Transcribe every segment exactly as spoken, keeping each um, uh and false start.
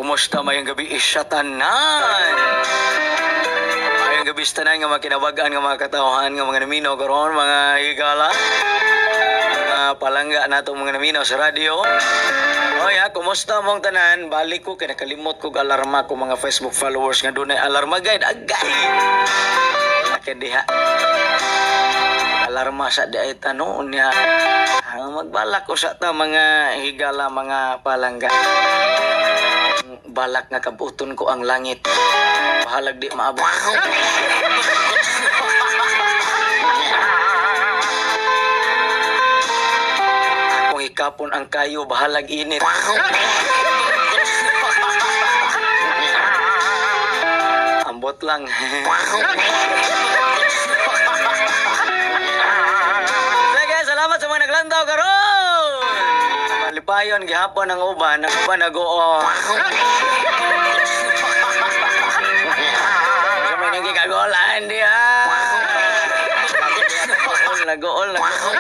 kumusta mayang gabi isya tanan? Mayang gabi sa tanan nga mga kinabagaan nga mga katawhan nga mga naminaw karon mga higala. Mga palangga natong mga naminaw sa radyo. O ya, kumusta mong tanan? Balik ko kay nakalimot ko alarma ko mga Facebook followers nga dunay alarma guide agay. Akin diha. Alarma sa diay tanong niya. Magbalak ko sa ta mga higala mga palangga. Balak nga kabuton ko ang langit. Bahalag di maabot. Akong ikapon ang kayo, bahalag init. Ambot lang. Sige, salamat sa mga naglantaw karon. Malipayon gihapon ang uban, ang uban nag-oo. Sa may nagkikagolan diha. Nag-ool, nag-ool.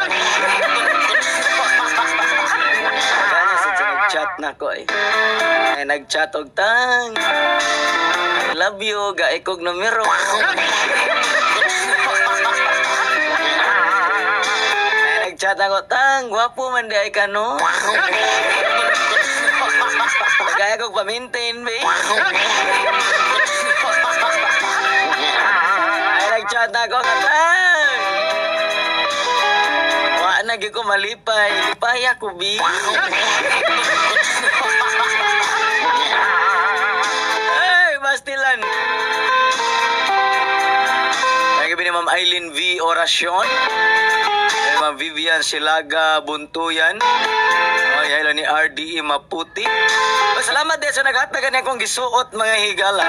Kaya sa nag-chat na ko eh. Ay nag-chat og tang. I love you, gaikog numero. Ay nag-chat ako tang, gwapo man di ay ka no. Kaya kong pa-maintain, be. Ay nag-chat ako katang. Nagi ko malipay. Lipay ako, bi. Ay, bastilan. Nagi ni Ma'am Eileen V. Orasyon. Ay, Ma'am Vivian Silaga Buntuyan. Ay, hello ni R D E Maputi. Salamat din sa naghatagan akong gisuot mga higala.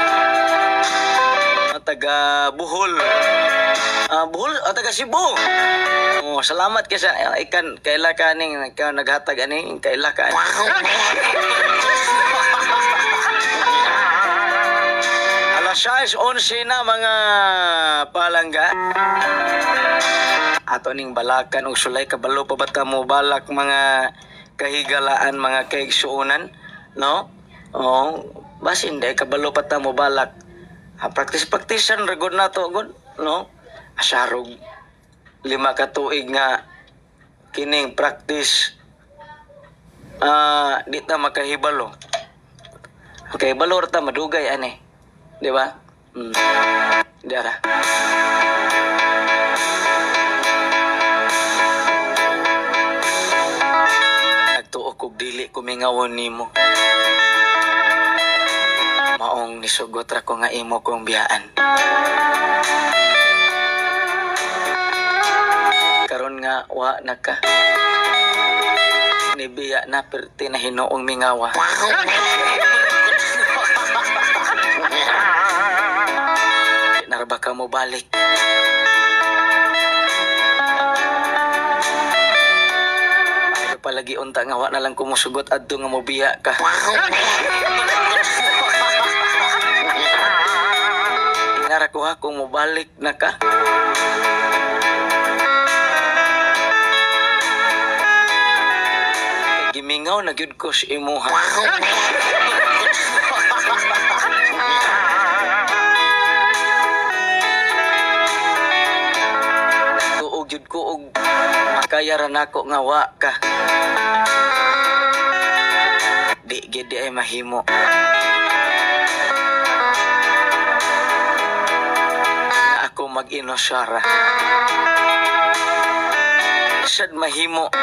Taga Bohol. Ah, uh, Bohol o taga Cebu. Oh, salamat kasi uh, ikan kaila kaning ikaw naghatag ani kaila ka. Alas sais onse na mga palangga. Ato ning balakan og sulay kabalo pa bata mo balak mga kahigalaan mga kaigsuonan, no? Oh, basin day kabalo pa ta mo balak. Ah, practice-practicean ragod na to, god, no? Asarog lima ka tuig nga kining practice ah uh, di ta makahibalo. Okay, balor ta madugay ani. Di ba? Hmm. Dara. Nagtuo kog dili ko mingawon nimo. Maong nisugot ra ko nga imo kong biyaan. Karon nga wa na ka. Nibiya na perti na hinuong mingawa. Narba ka mo balik. Ay palagi unta nga wa na lang kumusugot adto nga mo biya ka. Narakuha kung mobalik na ka. Gimingaw na gyud ko si imuha. Tuog gyud ko og makayaran ako nga wa ka. Di gid ay mahimo. Ako mag-inosara. Sad mahimo.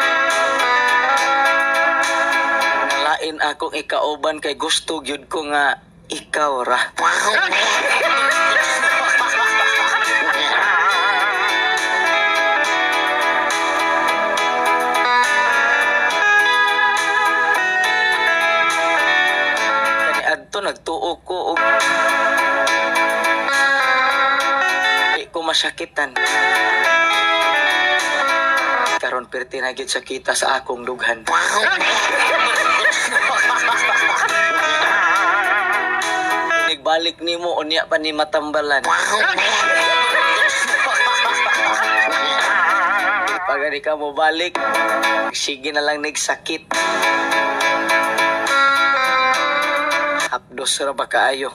Nalain akong ikauban kay gusto gyud ko nga ikaw ra. Kani adto nagtuo ko og masakitan. Karon perti na gid sakita sa akong dughan. Nigbalik nimo unya pa ni matambalan. Pag di ka mo balik, sige na lang nagsakit. dos ra ba kaayo.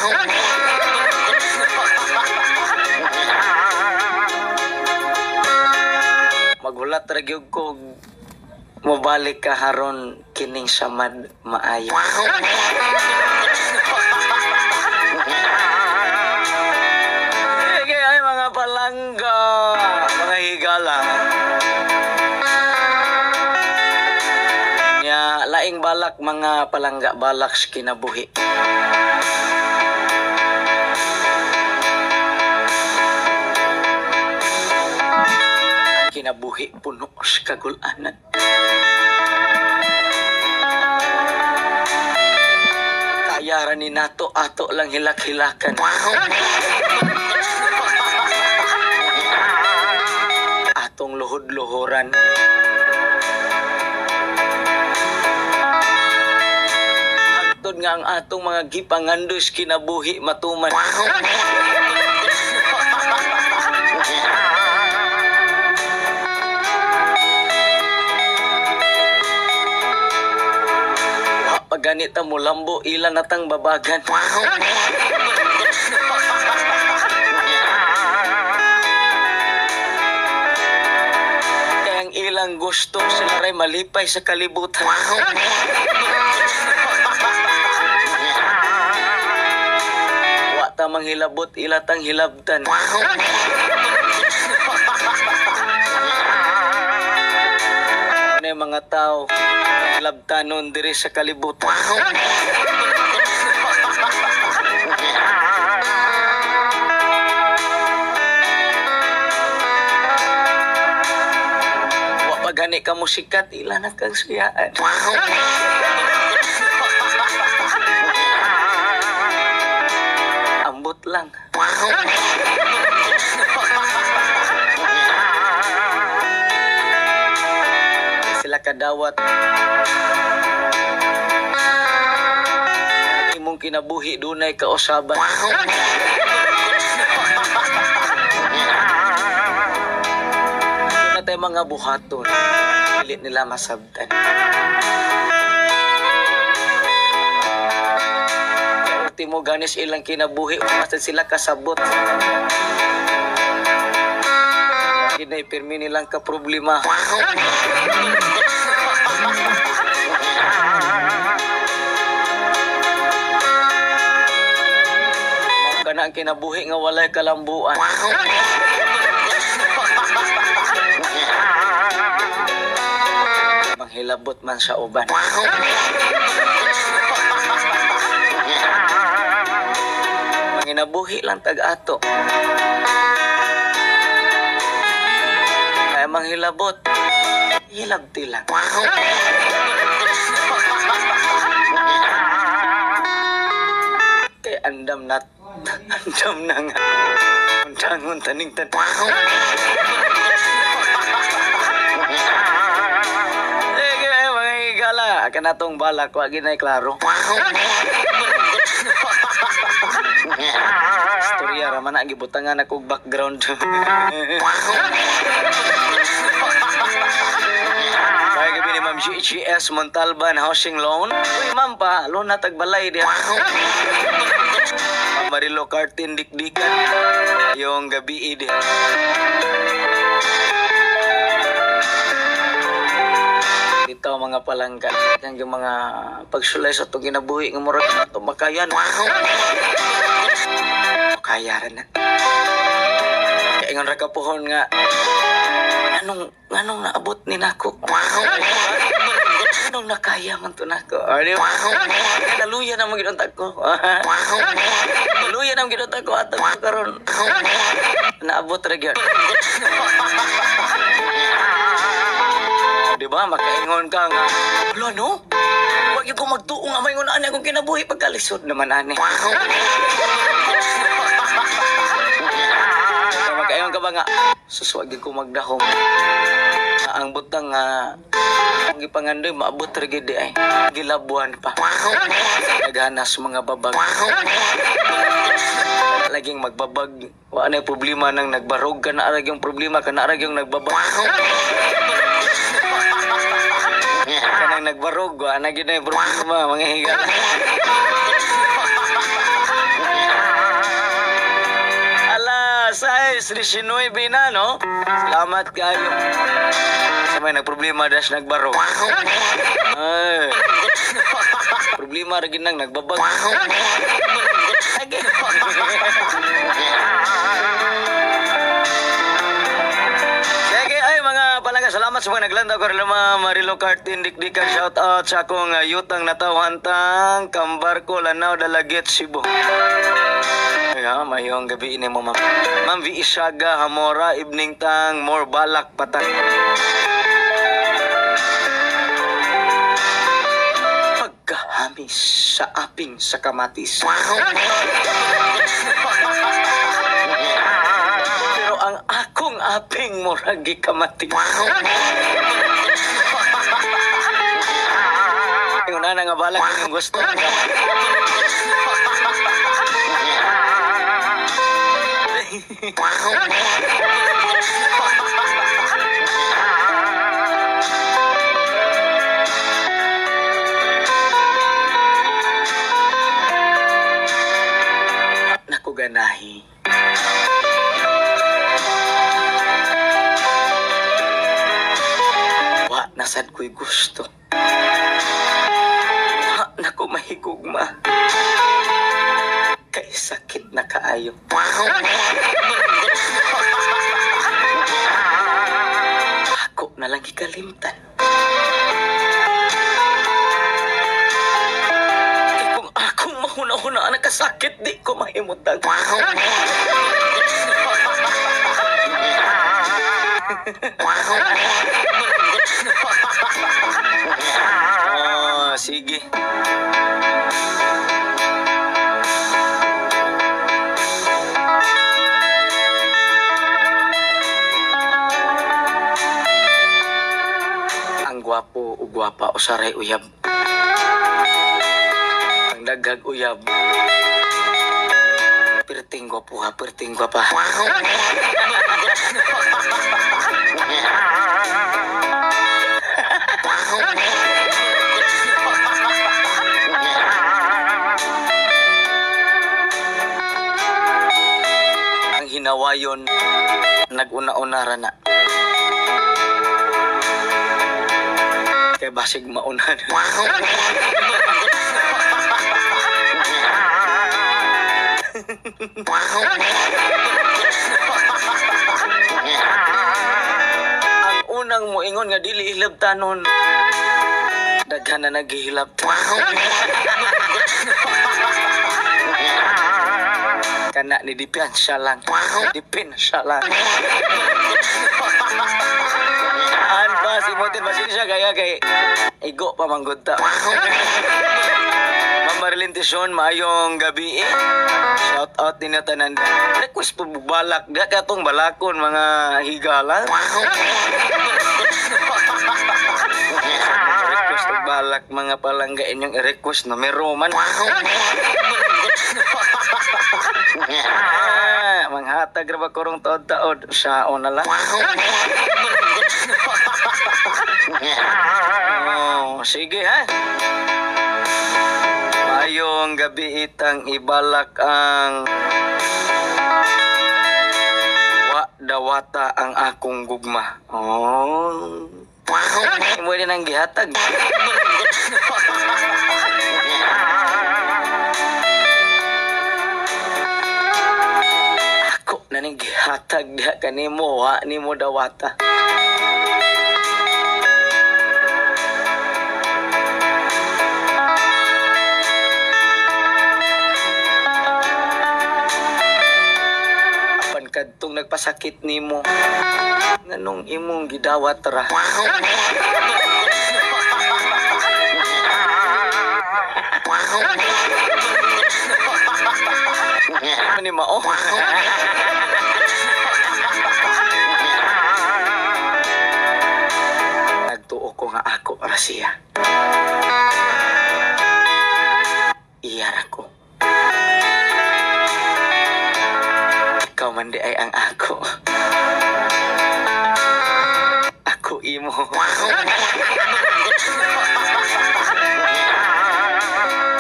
Maghulat ra gyud ko mobalik ka haron kining samad maayo. Sige ay mga palangga, mga higala. Ya laing balak mga palangga balak sa kinabuhi. Kinabuhi puno sa kagulanan. Kayaran ni nato ato lang hilak-hilakan. Atong luhod-luhuran. Hangtod nga ang atong mga gipangandos kinabuhi matuman. Ganita mo lambo ilan natang babagan. Kaya ang ilang gusto sila ray malipay sa kalibutan. Wa ta manghilabot ilatang hilabtan. Ano yung mga tao labtanon diri sa kalibutan. Wa pa gani ka musikat ila na kang suyaan. Ambot lang. Sila kadawat imong kinabuhi dunay kausaban. Natay mga buhaton dili nila masabtan. Ultimo ganis ilang kinabuhi basta sila kasabot. Kinay pirmi nilang ka problema. Kana ang kinabuhi nga walay kalambuan. Manghilabot man sa uban. Manginabuhi lang tag-ato. Kaya manghilabot, hilabti lang. Kaya andam na andam na nga. Undangon taning tan. Sige mga higala, akan atong balak wa ginay klaro. Storya ra man gibutangan ako background. Kaya gabi ni Ma'am G G S Montalban Housing Loan. Uy ma'am pa, loan na tagbalay diya. Marilo Cartin Dikdikan. Yung gabi din. Dito mga palangga. Yan yung mga pagsulay sa itong ginabuhi ng murag na ito makayan. Kaya rin na. Kaya nga rakapuhon nga. Anong, anong naabot ni nako? Anong nakaya man to nako? Ano yung naluya na mga ginuntak ko. Naluya na mga ginuntak ko at ako karon. Naabot rin yun. Diba, makaingon ka nga. Wala no? Huwag yung kung magtuong nga may ngunaan akong kinabuhi pagkalisod naman ani. Makaingon ka ba nga? Suswag yung kung magdahom. Ang butang nga ang ipangandoy maabot rin gidi ay gilabuan pa. Naghanas mga babag. Laging magbabag. Wala na problema nang nagbarog ka na arag yung problema ka na arag yung nagbabag. Kanang nagbarog, wala na gina yung problema mga higa. alas sais, nineteen na, no? Salamat kayo. Sa may nagproblema, dash nagbaro. Ay. Problema rin nang nagbabag. Sige, ay mga palangga, salamat sa mga naglandaw ko rin mga Marilo Kartin, dikdikan, shout out sa akong uh, yutang natawhantang, kambar ko, lanaw, dalagit, Cebu. Ay ha, mayong gabi ini mo, ma'am. Ma'am V. Isyaga, Hamora, Ibning Tang, More Balak, Patang. Pagkahamis sa aping sa kamatis. Pero ang akong aping muragi kamatis. Yung na nga balak yung gusto. Naku ganahi. Wa nasad ko'y gusto. Wa naku mahigugma. Kay sakit na kaayo. Ako na lang ikalimtan. Kaya kung akong mahuna-huna na kasakit, di ko mahimutag. Oh, sige. Gwapo o gwapa o saray uyab. Ang daghag uyab. Perting gwapo ha, perting gwapa. Ang hinawayon, nag-una-unara na. Kaya basig maunan. Ang unang mo ingon nga dili hilabtanon. Daghan na naghihilab. Kana ni dipen siya lang. Dipen siya lang. An pa si Motin Pasensya kaya kay igo pa manggod ta. Ma'am Marilyn Tison, maayong gabi eh. Shout out din na tanan. Request po balak. Di ka itong balakon mga higala. Request og balak mga palangga inyong i-request no. May roman. Ah, manghatag ra ba kurong taod-taod sa ona lang. Oh, sige ha. Mayong gabi itang ibalak ang wa dawata ang akong gugma. Oh. Mo din ang gihatag. Ako na ning gihatag diha kanimo wa nimo dawata. Kadtong nagpasakit nimo nganong imong gidawat ra. Ani mao. Nagtuo ko nga ako ra siya. Iya ra ko. Ikaw man di ay ang ako. Ako imo.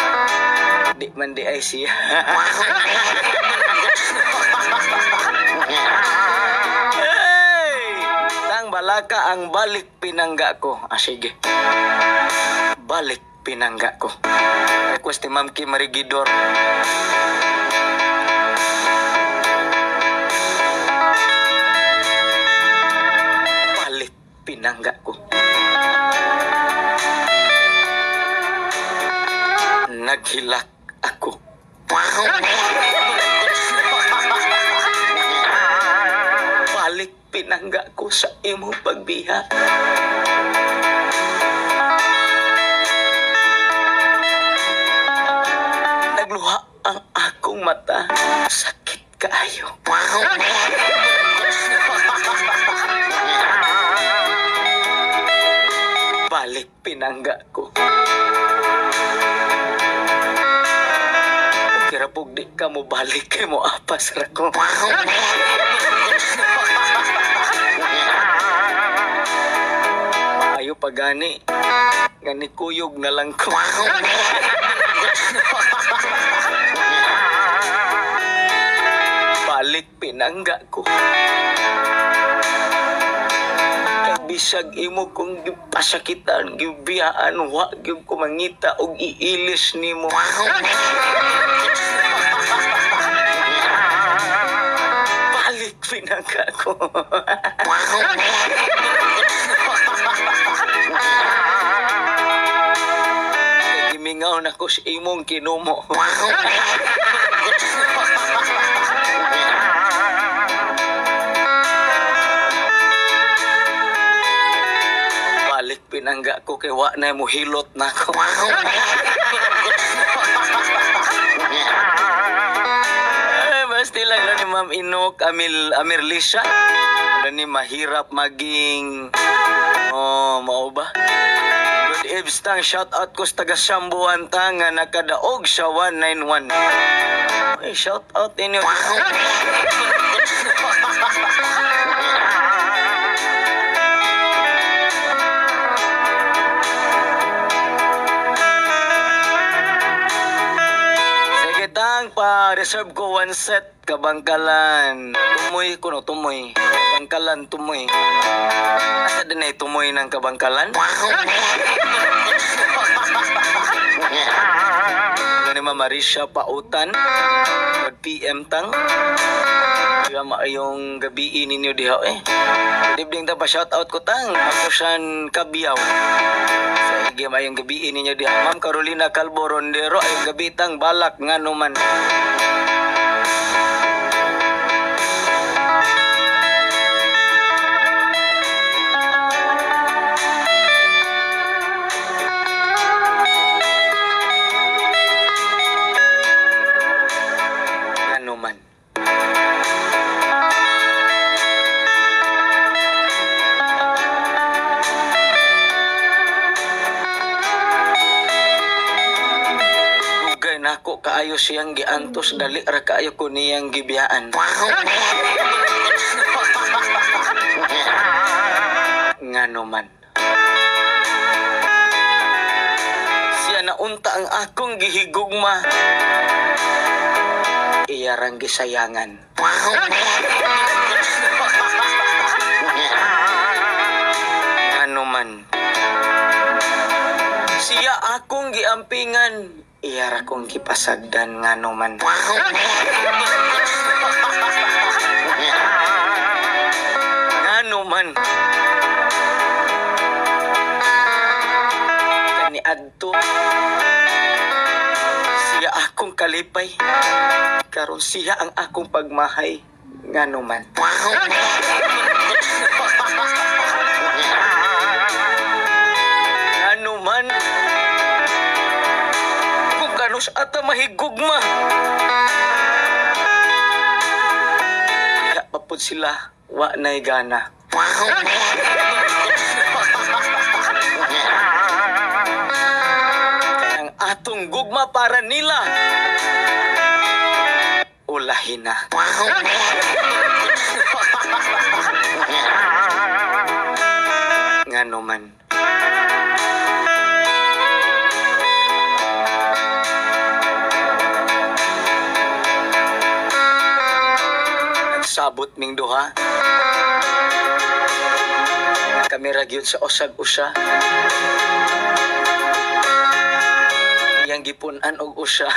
Di man di ay siya. Palaka ang balik pinangga ko. Ah, sige. Balik pinangga ko. Request ni Ma'am Kim Marigidor. Balik pinangga ko. Naghilak ako. Balik pinangga ko sa imong pagbiha. Nagluha ang akong mata. Sakit kaayo. Balik pinangga ko. Kira pug di ka mo balik kay mo apas ra ko. Ayo pagani. Gani kuyog na lang ko. Balik pinangga ko. Kay bisag imo kung gipasakitan, gibiyaan, wa gyud ko mangita og iilis nimo. Balik pinangga ko. Gimingaw na ko sa imong kinumo. Balik pinangga ko kay wa na mo hilot na ko. Ay, basti lang lang ni Ma'am Inok Amil Amirlisha. Ano ni mahirap maging oh, mao ba? Good eves tang shout out ko sa taga Sambuan ta nga nakadaog sa one nine one. Ay, shout out inyo. Sige tang pa reserve ko one set kabangkalan. Tumoy ko no tumoy. Kabangkalan tumoy. Asa din ay tumoy ng kabangkalan? Gani Ma Marisha Pautan. Good P M tang. Diba maayong gabi ninyo diha eh. Dibding ta pa shout out ko tang. Ako siyan Kabiyaw. Sige maayong gabi ninyo diha. Ma'am Carolina Calvo Rondero ay gabi tang balak nga numan. Nako kaayo siyang giantos dali ra kaayo ko niyang gibiyaan. Ngano man. Siya naunta ang akong gihigugma. Iya rang gisayangan. Ngano man. Siya akong giampingan. Iyara kong kipasagdan nga naman. Nga naman. Kani adto. Siya akong kalipay. Karon siya ang akong pagmahay. Nga naman. Nga naman. Kanus ata mahigugma. Kaya papud sila, wa na'y gana. Kaya ang atong gugma para nila, ulahin na. Nga naman. Sabot ning duha. Lami ra gyud sa usag usa. Iyang gipun-an og usa.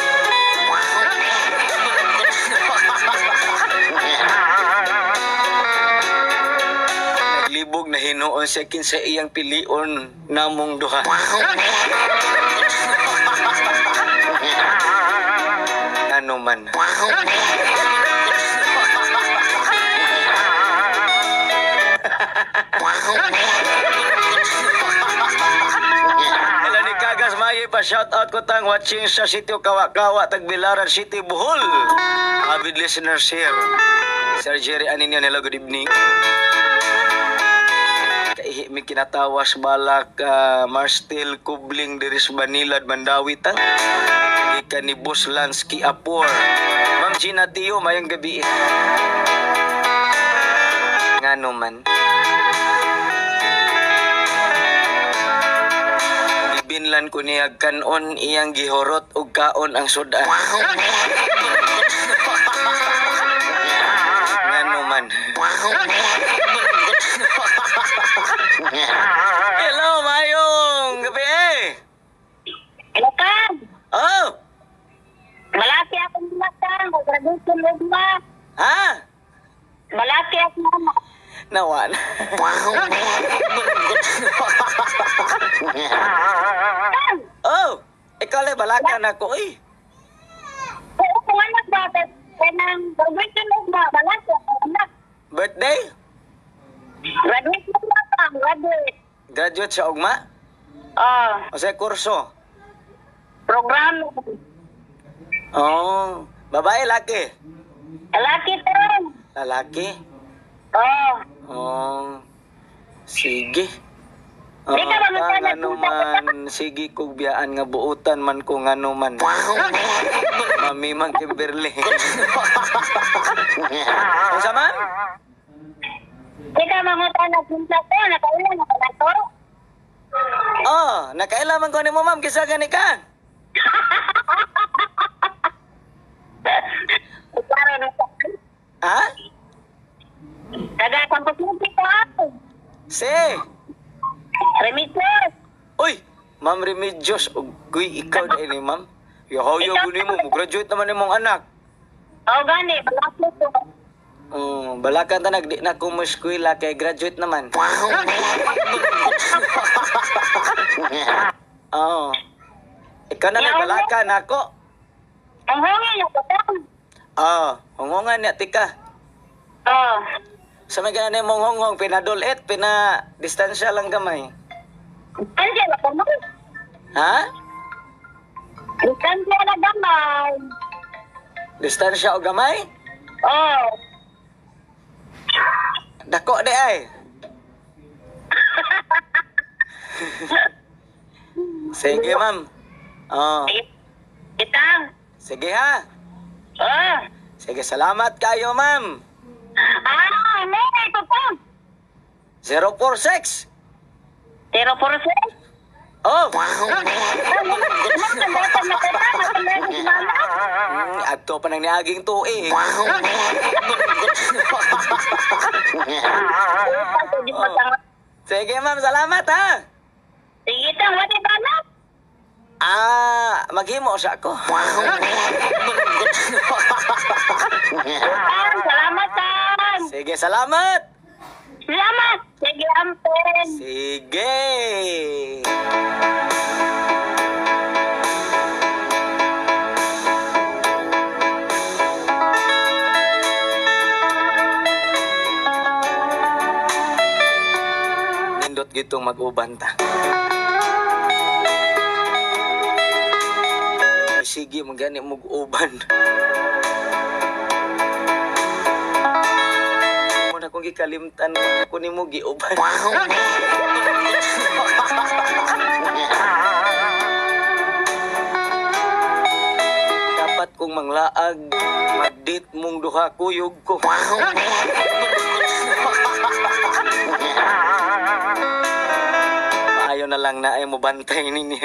Naglibog na hinuon siya kinsa iyang pilion namong duha. Ano man. Hello ni Kagas Mayi pa shout out ko tang watching sa sitio Kawa-Kawa Tagbilaran City Bohol. Avid listeners here. Sir Jerry Aninyan, hello, good evening. Kaihi mi kinatawas balak uh, Marstil Kubling diris Banilad Mandawitan. Ika ni Boss Lansky Apor. Ma'am Gina Tio, mayang gabi. Ngano man. Ibinlan ko niya kanon iyang gihorot ug kaon ang sudan. Ngano man. Hello, mayong gabi eh. Hello, Kang. Oh, Malaki akong Kang. Graduation lugma. ha? Malaki akong mama. Nawan. Kang, Oh, ikaw lang balakan ako eh. kung kung anak ba, kanang graduation lugma, malaki akong anak. Birthday? Graduation lugma, Kang. Graduate. Graduate sa ugma? Oh, O sa kurso? program. Oh, babae, laki? Malaki, Kang. Lalaki? Oh, Oh, sige. Oh, Di ka ba magkano ano tuta ko man, sige kog biyaan nga buutan man kung ano man. Mami man Kimberly. Kung sa man? di ka mangutan na punta ko, nakaulan na kanato. Oh, nakailaman ko ni mo ma'am, kisa gani ka. Para na sa Ha? Taga Kampusuti ko ako. Si. Remisos. Uy, Ma'am Remedios, ugoy ikaw na ini ma'am. Yahaw-yaw ko ni mo, graduate naman ni mong anak. Oo, gani. Malaki ko. Oh, balakan ta nagdi na ko mo eskwela kay graduate naman. Oh. Ikaw na may balakan ako. Ang hangin yung patang. Oh, hongongan niya tika. Oo. Sa may ganun mong honghong, pinadulit, pina distansya lang gamay. Andiyan na po mo. Ha? Distansya na gamay. Distansya o gamay? Oo. Dako di ay. Sige ma'am. Oh, Itang. sige ha. Oo. Sige, salamat kayo ma'am. Ah, may ito po. zero four six. Zero four six. Oh, mm, adto pa nang niaging to eh. Sige ma'am, salamat ha. Sige, tang, wala ba na? Ah, maghimo sa ako. Tang, salamat, tang. Sige, salamat. Salamat. Sige, ampen. Sige. Nindot gitong mag-uban ta. Ay, sige, magani mag-uban. Muna kong gikalimtan ako ni mo giuban. Dapat kong manglaag, magdit mong duha kuyog ko. Maayo na lang na ay mo bantay ninyo.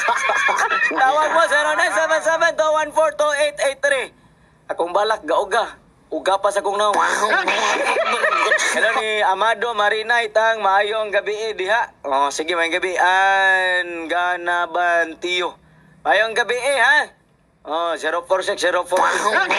Tawag mo zero nine seven seven two one four two eight eight three. Akong balak gauga. Uga pa sa kong naw. Hello ni Amado Marinay tang maayong gabi eh, diha. Oh, sige maayong gabi an ganaban tiyo. Maayong gabi eh ha. Oh, zero four six zero four.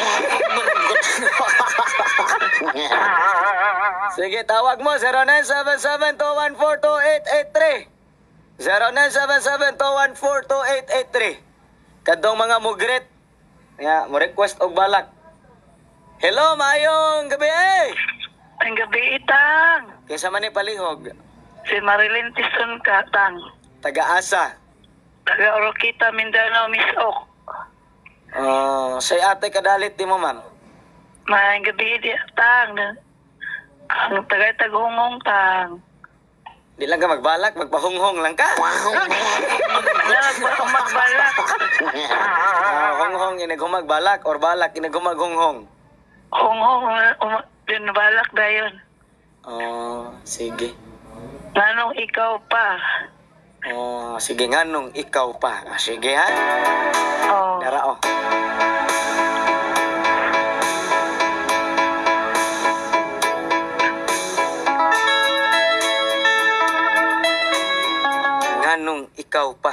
Sige, tawag mo zero nine seven seven two one four two eight eight three. zero nine seven seven two one four two eight eight three. Kadtong mga mugret. Ya, mo request og balak. Hello, maayong gabi eh. Ang gabi itang. Kaysa man ni palihog, Si Marilyn Tison ka, tang. taga-asa. Taga Oroquita, Mindanao, Miss Ok. Oh, say ate kadalit di mo, ma'am. Maayong gabi di, tang. Ang tagay taghungong, tang. Di lang ka magbalak, magpahunghong lang ka. Nalag ba kang magbalak? Ah, honghong inaghumag balak or balak inaghumag honghong. Hungong, um, din balak dayon. Oh, sige. Nanong ikaw pa. Oh, sige nga nung ikaw pa. Ah, sige ha. Oh. Dara oh. Nga nung ikaw pa.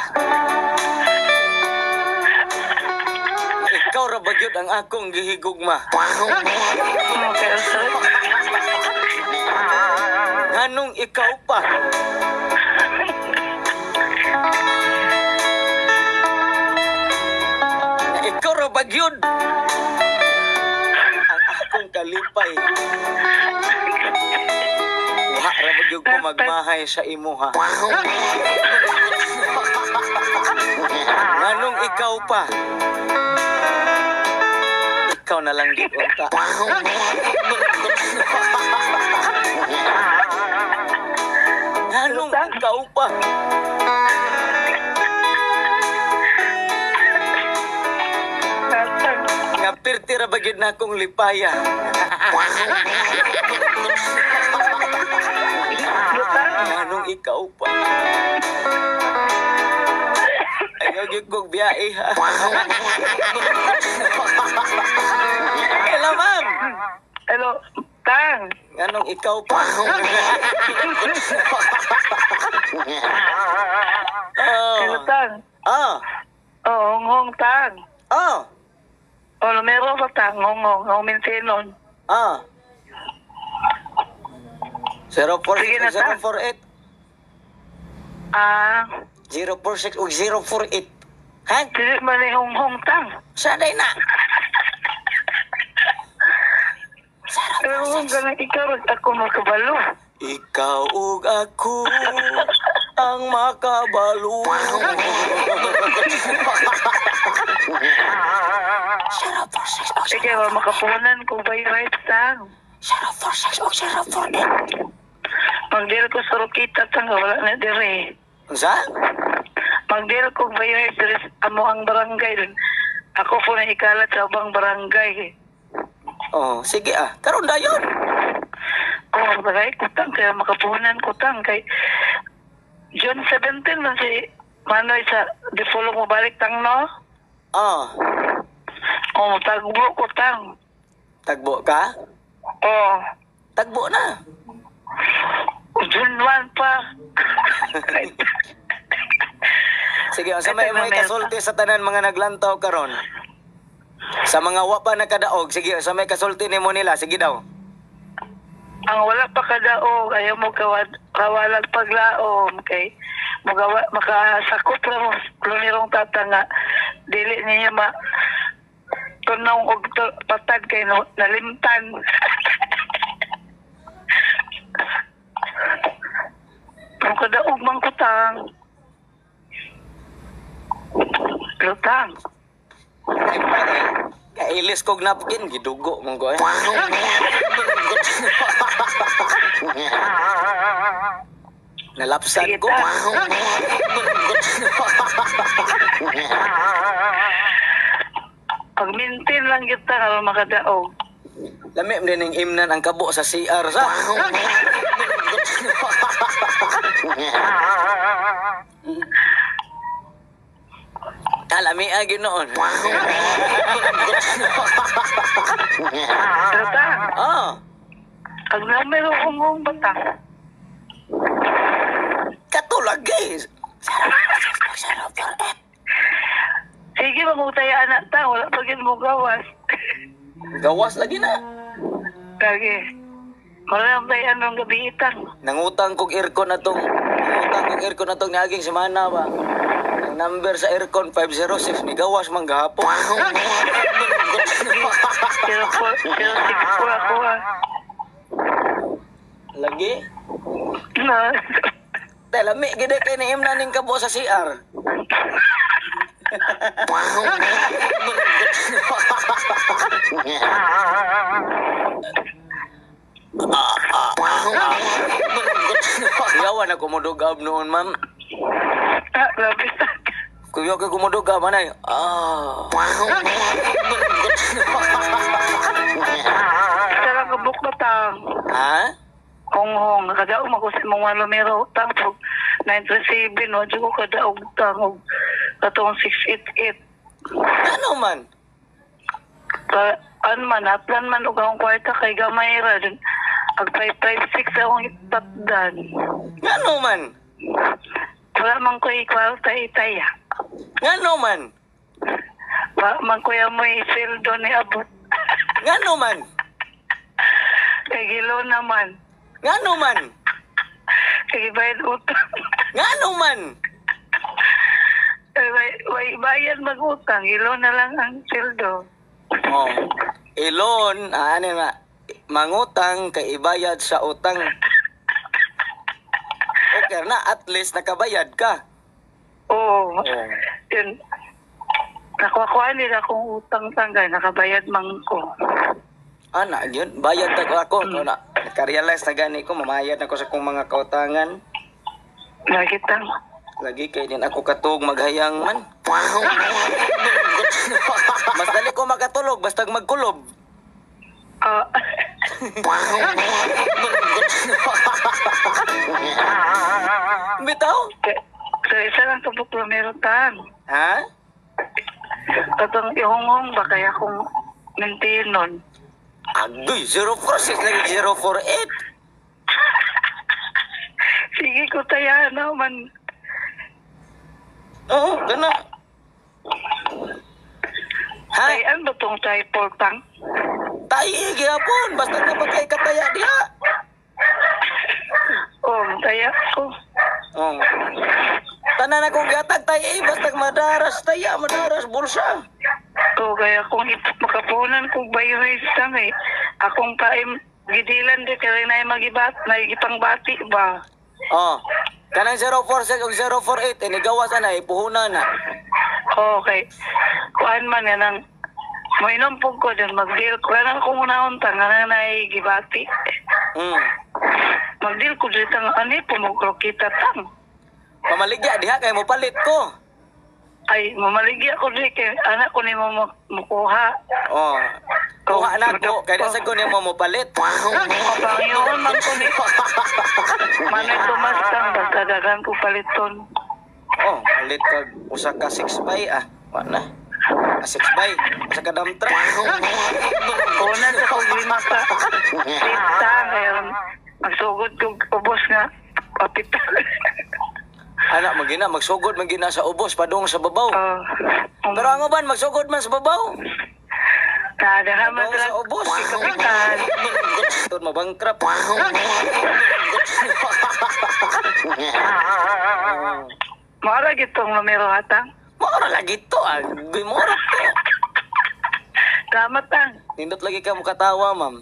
Ikaw ra ba gyud ang akong gihigugma. Okay, sir. Nga nung ikaw pa. Ikaw ra ba gyud ang akong kalipay. Wa ra ba gyud ko magmahay sa imuha. Nga nung ikaw pa. Ikaw na lang gyud unta. Nga nung ikaw pa. Nga pirti ra ba gyud na akong lipaya. Nga nung ikaw pa. Ayaw gyud kong biyahe ha. Hello, ma'am. Hello, tang. Nga nung ikaw pa. Hello, Oh. tang. Ah. Oh, hong-hong, tang. Ah. Oh, numero ba tang? Hong-hong, hong mintinon. Ah. zero four Sige na, zero ta. four eight Ah, zero four six o zero four eight. Ha? dili man ni hong-hong, tang. Saday na. Pero hong ka na ikaw, rin ako makabalo. Ikaw ug ako ang makabalo. zero four six o Sige, wa makapunan kung by right, tang. zero four six o zero four eight. Magdil ko sa Rokita, tang. Wala na dire. Unsa? Magdil ko by right, dire amo ang barangay. Dun. Ako po na ikalat sa abang barangay. Oh, sige ah. Karon dayon. Oh, bagay kutang kaya makapunan kutang kay June seventeen man si Manoy sa defollow mo balik tang no. Ah, Oh, tagbo kutang. tagbo ka? Oh, Tagbo na. June one pa. Sige, sa may Ito, may may- kasulti sa tanan mga naglantaw karon. Sa mga wa pa nakadaog, sige, sa may kasulti nimo nila, sige daw. Ang wala pa kadaog ayaw mo kawad kawalag paglaom kay magawa makasakop ra mo lunirong tata nga dili niya ma tunaw og tu- patad kay no, nalimtan. Ang kadaog man kutang. Lutang. Ay, pare, kailis kog napkin, gidugo mong ko eh. Nalapsan Sige, ko. ta. Pag-maintain lang kita aron makadaog. Lami din ng imnan ang kabo sa C R sa. Alami agi noon. Pero ta, Oh, ang numero kong bata. katulag guys. Sige, mamutaya anak ta. Wala pa gid mo gawas. Gawas lagi na. Kage. Maram tayo anong gabi itang. Nangutang kog aircon atong nangutang kog aircon atong niaging semana ba. Ang number sa aircon five oh six ni gawas man gahapon. Pero po, pero six po ako ah. Lagi. Na, Tay lami gid kay ni imna ning kabo sa C R. Yawan ako mudugab noon, ma'am. ah, labis na. Kuya ko kumudugab manay. Ah. Sarang kabuk batang. Ha? Honghong, nakadaog ako sa mga numero utang po. nine three seven, no? Diyo ko kadaog utang og katong six eight eight. Ano man? Ka, an man, aplan man og akong kwarta kay gamay ra. Dun, ag five five six akong itatdan. Ano man? Wala man ko ikwarta itaya. Ngano man? Wala man ko yung may sweldo ni abot. Ngano man? Kay gilo naman. Ngano man? Kay bayad utang. Ngano man? Ay, way, way, bayad mag-utang. Gilo na lang ang sweldo. Oh. Ilon, ah, ano nga, mangutang kay ibayad sa utang. Okay na, at least nakabayad ka. Oo. Oh. Yun. Nakuha nila kung utang tanggay. Nakabayad man ko. Ana, yun, bayad na ko ako. Mm. Na, naka-realize na gani ko, mamayad na ko sa kong mga kautangan. Nakita. Lagi kay din ako katog maghayang man. Mas dali ko makatulog, basta magkulob. Ah. Bitaw? Sa isa lang kabuklo meron tan. Ha? Katong ihongong ba kaya kung nantinon. Agoy, zero four six lagi zero four eight. Sige ko taya naman. Oo, gana. Ha? Ay, ano ba itong type tang? Tayo gihapon, basta na pagkay kataya diha. Oh, taya ko. Oh. Tanan akong gatag tayo eh, basta madaras taya, madaras bulsa. Oh, kaya kung ipot makapunan kong virus lang eh. Akong paim, gidilan di kaya na yung magibat, na igipang bati ba? Oh. Kanang zero four six ug zero four eight inigawas na ipuhunan na. Okay. Kuan man yan ang moinom po ko dyan, mag-deal ko. Kaya kung unahon tang, nga na gibati. Hmm. Mag-deal ko dyan tang, ani, pumugro kita tang. Pamaligya diha kay mo palit ko. Ay, mamaligya ko dyan kay anak ko ni mo mukuha. Oh. Kuha na ko kay sa ko nimo mo palit. Mapangyoon man ko ni. Manay tumas tang, bagkadagan ko paliton. Oh, palit kag usa ka six by ah. Wa na. Ah, six by, usa ka dump truck. Una sa kong lima ka. Sita, ngayon. Magsugod kong ubos nga. Papita. Anak magina magsugod magina sa ubos padung sa babaw. Oh. Pero ang uban magsugod man sa babaw. Nadahan man Padung sila. sa ubos. Kapitan. Tun mabangkrap. Mara gitong numero hatang. Mora lagi to ah. Gimora to. Salamat tang. Nindot lagi ka mo katawa, ma'am.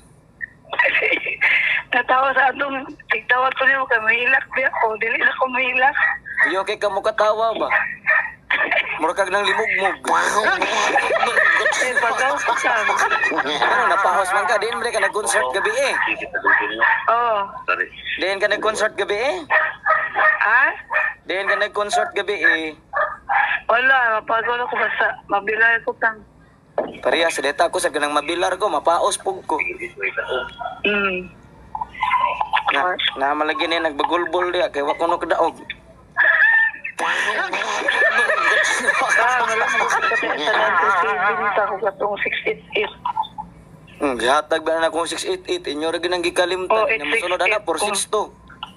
Natawa sa atong tigtawag ko niyo kay mahilak di ako. Dili na ko mahilak. Iyo kay ka mo katawa ba? Mura kag nang limugmog. Ay, bagaw ko tang. Ano, napahawas man ka. Diin mo ka nag-concert gabi eh. Oo. Diin ka nag-concert gabi eh. Ha? Diin ka nag-concert gabi eh. Wala. Mapagaw na ko basta. Mabilay ko tang. Pareha sa deta ko sa ganang mabilar ko, mapaos pug ko. Hmm. Na, na malagi ni nagbagulbol diya kay wa kuno kadaog. Ah, wala mo ko kasi sa nanto si Binta ko katong six eight eight. Hmm, gihatag ba na akong six eight eight, inyo ra ginang gikalimtan, Oh, na masunod ana four six two.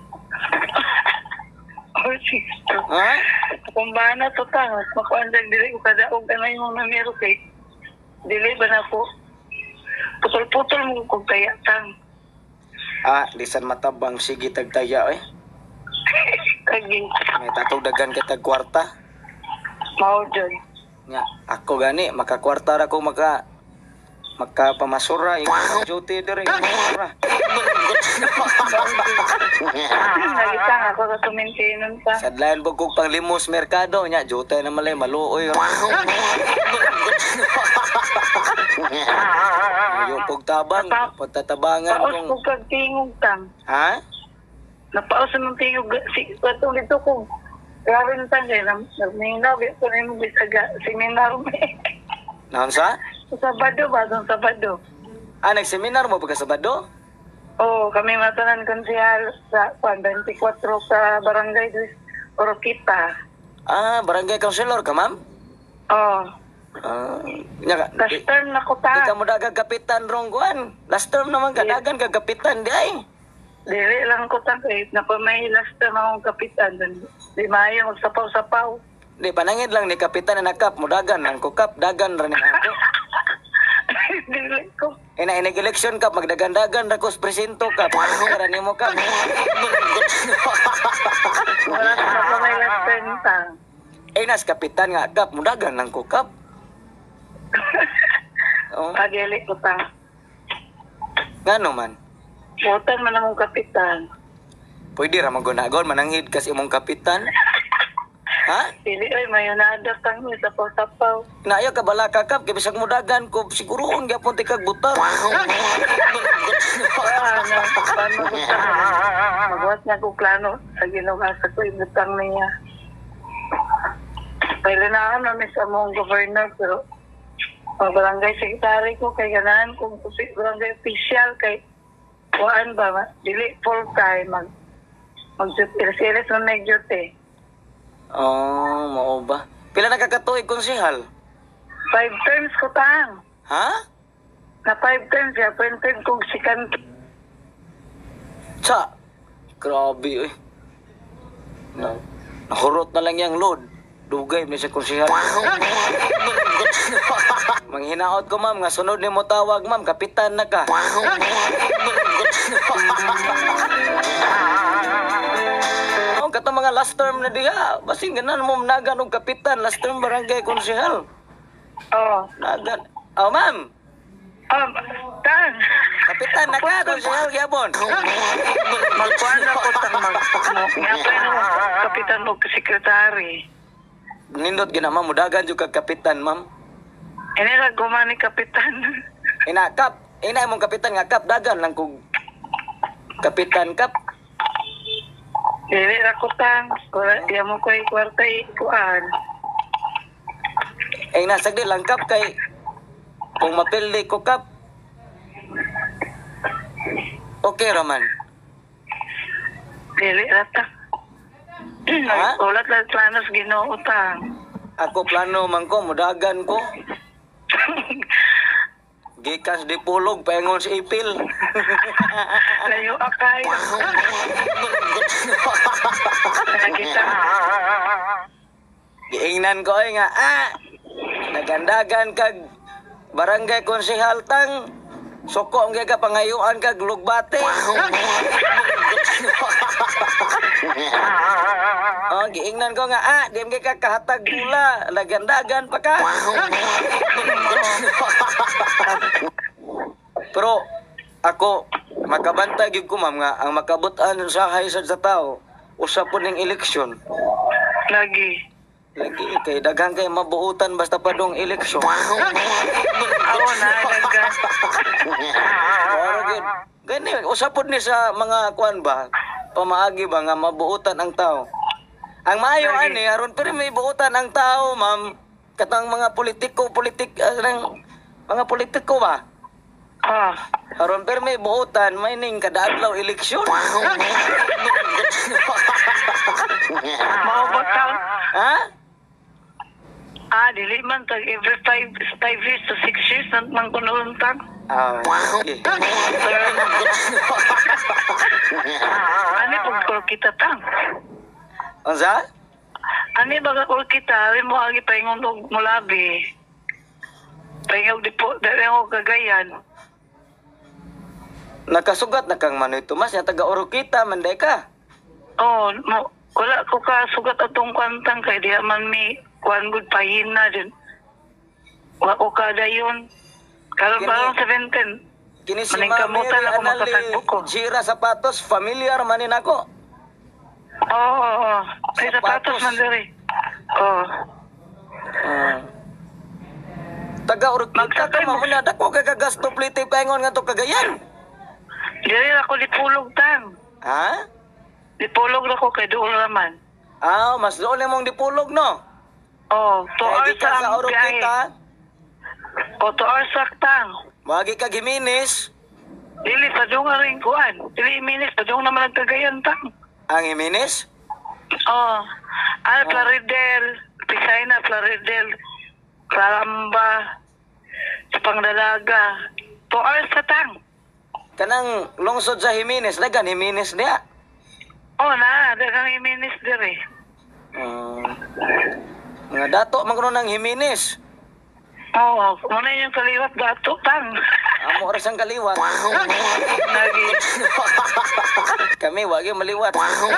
Or six two. Ha? Kung ba na to tang, makuandag dili ko kadaog na yung numero kay dili ba na ko. Putol-putol mo kung kaya tang. Ah, lisan matabang sige tagtaya eh. Kagi, May tatugdagan kita kwarta. mao dyan. Nga, ako gani makakwarta ra ko maka makapamasura yung duty dire yung masura. Nagitang ako sa tumintinon pa. Sadlayan po kong panglimos merkado nya duty na malay maluoy. Yung pagtabang, pagtatabangan Paos kong... ko kagtingog tang. Ha? Napaos ng tingog. Si, katong dito ko. Garin tang kaya nagminaw. Ko na yung bisaga. Seminar mo eh. Naon sa? Sa Sabado ba? Doon Sabado. Ah, nagseminar mo pagka Sabado? Oo, kami matanan konsihal sa kwan, twenty-four sa barangay Oroquita. Ah, barangay councilor ka, ma'am? Oo. Ah, nya ka. Last Di, term na ko di ta. ka mo dagang kapitan rong kuan. Last term naman ka Yes. dagan ka kapitan di ay. Dili lang ko ta. Eh, napamay last term akong kapitan. Di maayo magsapaw-sapaw. Di panangid lang ni kapitan na nakap mo dagan ang kukap dagan ra ni ako. Dili ko. Ina inig election kap magdagan-dagan ra ko sa presinto ka. Para nimo ka. Wala ko napamay last term tang. Eh nas kapitan nga kap mo dagan ang kukap. Oh, Pagili ko tang. ngano man? Butan man akong kapitan. Pwede ra magunagon mananghid kas imong kapitan. Ha? Dili ay mayonada tang ni sapaw-sapaw. Naayo ka bala ka kap kay bisag mo dagan ko siguroon gyapon ti kag butar. Ah, na, paano ko ta? Magwas niya ko plano sa ginugasa ko ibutang niya. Kailangan namin sa mong governor pero ang barangay secretary ko kay ganahan kung si- barangay official kay kuan ba ma- dili full time mag mag series na nag-duty. Oh, mao ba? Pila na kakatuig konsehal? Five terms ko tang. Ha? Na five terms ya, printed kong sikan. Sa. Grabe eh. Na, nahurot na lang yung load. Dugay mi sa konsehal. Manghinaot ko ma'am nga sunod ni mo tawag ma'am kapitan na ka. Oh, kato mga last term na diha. Basing ganan mo nagan og kapitan last term barangay konsehal. Oh. Nagan. Oh ma'am. Um, tang. Kapitan na ka konsehal gyapon. Magkuhan na ko tang mag... Ngapay na mo kapitan o sekretary. Nindot gina ma'am mudagan jud kag kapitan ma'am. Ini lang gumani kapitan. Ina kap, ina imong kapitan nga kap dagan lang kog kapitan kap. Dili ra ko tang. Wala di mo ko'y kwarta ikuan. Eh nasagdi lang kap kay kung mapildi ko kap. Okay raman. Dili ra ta. Ha? Ulat lang planos Ginoo tang. Ako plano man ko mudagan ko. Gikas di pulog paingon si Ipil. Layo akay. Nakita. Giingnan ko ay nga ah nagandagan kag barangay konsehal tang suko ang ka pangayuan kag lugbate. Oh, giingnan ko nga ah di ka kahatag gula lagandagan pa ka. Pero ako makabantay gyud ko ma'am nga ang makabut-an sa hay sa tao usa po ning eleksyon. Lagi. Lagi kay daghang kay mabuutan basta pa dong eleksyon. Ako na naggan. Oro gid. Gani usapod ni sa mga kuan ba? Pamaagi ba nga mabuutan ang tao. Ang maayo Lagi. ani aron pero may buutan ang tao, ma'am. Katang mga politiko, politik uh, mga politiko ba? Ah. Aron pero may buutan, may ning kada adlaw eleksyon. Mao ba tang? Ha? Ah, dili man tag every five five years to six years nang mang kununtang. Ah, sige. Ani pag kul kita tang. Unsa? Ani baga kul kita, ari mo agi paingon og mulabi. Paingog di po, dali ako kagayan. Nakasugat na kang Manoy Tomas, ya taga Orokita, manday ka. Oh, mo, wala ko ka sugat atong kwantang kay diha man mi kuan gud pahina din. Wa ko ka dayon. Karon Kini- pa lang seventeen. Kini si Maning Ma'am kamutan Mary ako Anali makatagbo ko. Jira Sapatos, familiar manin ako. Oo, oo, oo. Ay, Sapatos. sapatos man diri. Oo. Ah. Taga Orokita ka, Magsakay mo. mamuna dako kay kagasto plite paingon nga to Cagayan. Diri ako dipulog tang. Ha? Dipulog na ko kay doon naman. Ah, mas doon mong dipulog no. Oh, two Kaya hours di ka sa ang biyahe. Orokita, Oh, two hours saktang. wagi ka Giminis, Dili, pa doon nga rin kuan. Dili, minis, pa doon naman nagkagayan tang. ang Giminis. Oh, ah, Plaridel, Pisayna, Plaridel, Claramba, sa Pangdalaga. Two hours sa tang. Kanang lungsod sa Jimenez, dagan Jimenez niya. Oh, na, dagang iminis diri. Ah, mga dato magno ng Jimenez. Oo, muna yung kaliwat dato, tang. Amo oras ang kaliwat. Lagi. Kami wagi maliwat.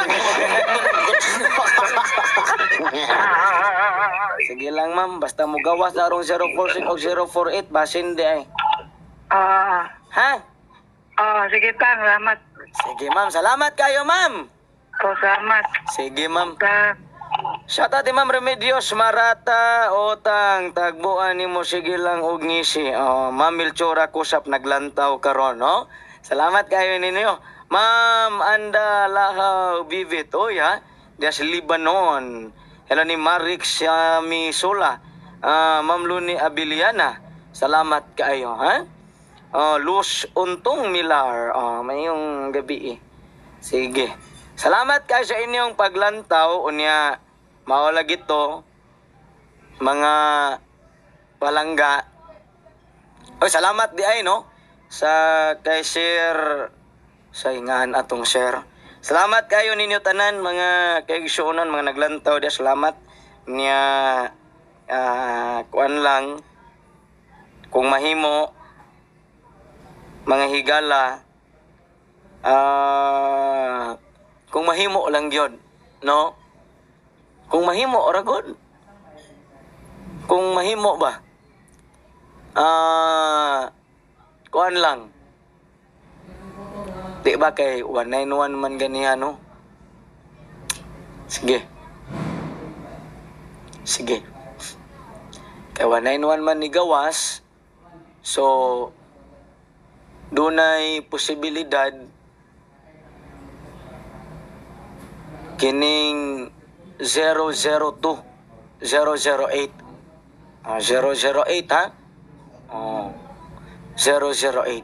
Sige lang ma'am, basta mo gawas darong zero four six o zero four eight basin di ay. Ah, Ha? ah, sige tang, salamat. Sige ma'am, salamat kayo ma'am. Oh, salamat. Sige ma'am. Tang. Shout out Ma'am Remedios Marata otang tagbuan nimo sige lang og ngisi. Oh, Ma'am Milchora kusap naglantaw karon, no? Salamat kayo ninyo. Ma'am Anda Lahaw Vivid, oy ha. Dia sa Lebanon. Hello ni Marix Yami Sola. Ah, Ma'am Luni Abiliana. Salamat kayo, ha? Oh, Luz Untong Milar. Oh, mayong gabi eh. Sige. Salamat kayo sa inyong paglantaw. Unya, mawala gito, mga palangga. Oy, salamat di ay, no? Sa kay Sir, sa ingahan atong Sir. Salamat kayo ninyo tanan, mga kaigsuonan, mga naglantaw. Di, salamat. Niya, ah, kuan lang, kung mahimo, mga higala, ah, kung mahimo lang yun, no? Kung mahimo, oragon. Kung mahimo ba? Ah, kuan lang. Di ba kay one nine one man ganihan, no? Sige. Sige. Kay one nine one man ni gawas, so, dunay posibilidad kining zero zero two, zero zero eight. Ah, zero zero eight ha? Oh. zero zero eight.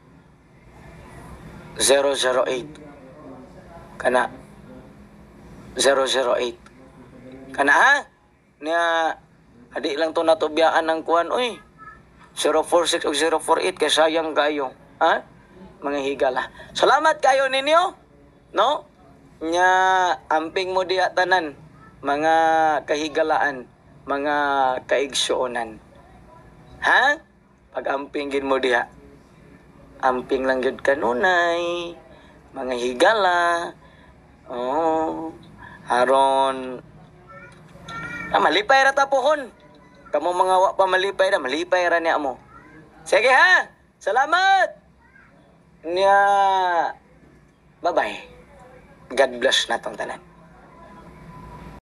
zero zero eight. Kana. zero zero eight. Kana ha? Niya, adi lang to natubiyaan ng kuwan. Uy, zero four six o zero four eight kay sayang kayo. Ha? Mga higala. Salamat kayo ninyo. No? Nya amping mo diha tanan mga kahigalaan, mga kaigsuonan. Ha? Pag amping gid mo diha. Amping lang gyud kanunay, mga higala. Oh, aron ah, malipay ra ta pohon. Kamo mga wa pa malipay ra, malipay ra niya mo. Sige ha. Salamat. Nya bye-bye. God bless na tong tanan.